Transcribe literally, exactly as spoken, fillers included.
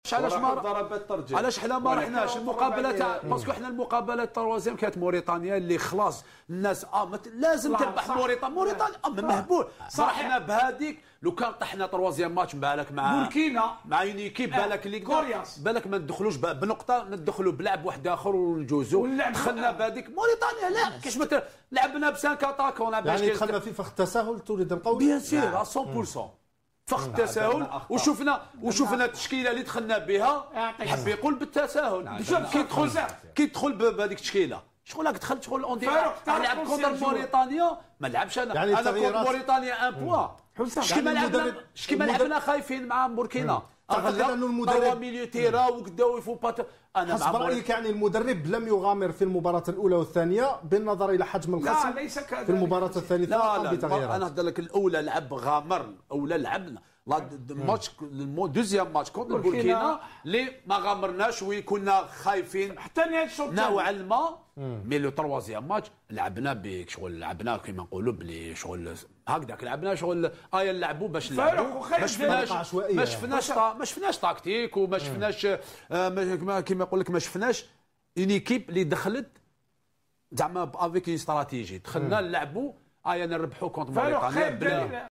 علاش ما علاش حنا ما رحناش المقابله تاع باسكو حنا المقابله التروازيام كانت موريتانيا اللي خلاص الناس اه مت... لازم تربح موريتانيا موريتانيا اه مهبول صراحنا بهذيك لو كان طحنا تروازيام ماتش بالك مع بوركينا مع اون ايكيب بالك اللي بالك ما ندخلوش بنقطه ندخلوا بلعب واحد اخر ونجوزوا دخلنا بهذيك موريتانيا لا كاش مثلا لعبنا بسانك اتاكون يعني دخلنا في فخ التساهل تريد نقول بيان سير مية بالمية فخ التساهل وشفنا وشفنا التشكيله اللي دخلنا بها حب يقول بالتساهل كي دخل كي دخل بهذيك التشكيله شغل راك دخلت شغل اون لعب كونتر موريتانيا ما لعبش انا يعني انا كونتر موريتانيا ان بوا شكي ما لعبنا شكي ما لعبنا خايفين مع بوركينا تعتقد انه المدرب ميليو تيرا وكدا يفو بات انا حسب رايك يعني المدرب لم يغامر في المباراه الاولى والثانيه بالنظر الى حجم الخصم لا ليس كذلك في المباراه الثالثه لا لا بتغييرات. انا نهضر لك الاولى لعب غامر الاولى لعبنا الماتش دوزيام ماتش كونتر بوركينا اللي ما غامرناش وكنا خايفين حتى نهايه الشوط نوعا ما مي لو تروازيام ماتش لعبنا بك شغل لعبنا كيما نقولوا بلي شغل هكذاك لعبنا شغل ايا نلعبوا باش نلعبوا ما شفناش ما شفناش ما شفناش تاكتيك وما شفناش كيما يقول لك ما شفناش اون ايكيب اللي دخلت زعما افيك استراتيجي دخلنا نلعبوا ايا نربحوا كونتر موريتانيا